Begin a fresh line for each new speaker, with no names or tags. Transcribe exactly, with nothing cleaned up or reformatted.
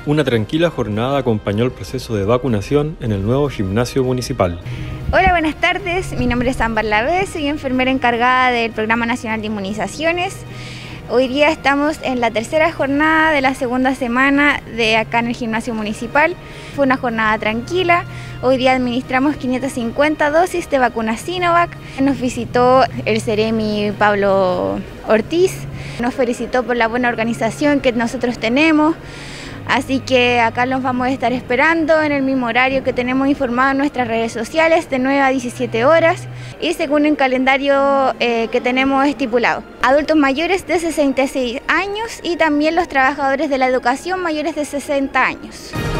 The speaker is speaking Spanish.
Una tranquila jornada acompañó el proceso de vacunación en el nuevo gimnasio municipal.
Hola, buenas tardes. Mi nombre es Ámbar Lavé, soy enfermera encargada del Programa Nacional de Inmunizaciones. Hoy día estamos en la tercera jornada de la segunda semana de acá en el gimnasio municipal. Fue una jornada tranquila. Hoy día administramos quinientas cincuenta dosis de vacuna Sinovac. Nos visitó el Seremi Pablo Ortiz. Nos felicitó por la buena organización que nosotros tenemos. Así que acá los vamos a estar esperando en el mismo horario que tenemos informado en nuestras redes sociales, de nueve a diecisiete horas y según el calendario eh, que tenemos estipulado. Adultos mayores de sesenta y seis años y también los trabajadores de la educación mayores de sesenta años.